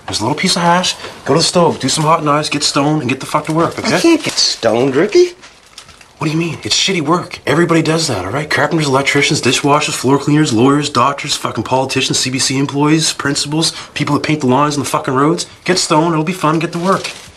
There's a little piece of hash. Go to the stove, do some hot knives, get stoned, and get the fuck to work, okay? I can't get stoned, Ricky. What do you mean? It's shitty work. Everybody does that, all right? Carpenters, electricians, dishwashers, floor cleaners, lawyers, doctors, fucking politicians, CBC employees, principals, people that paint the lines on the fucking roads. Get stoned, it'll be fun, get to work.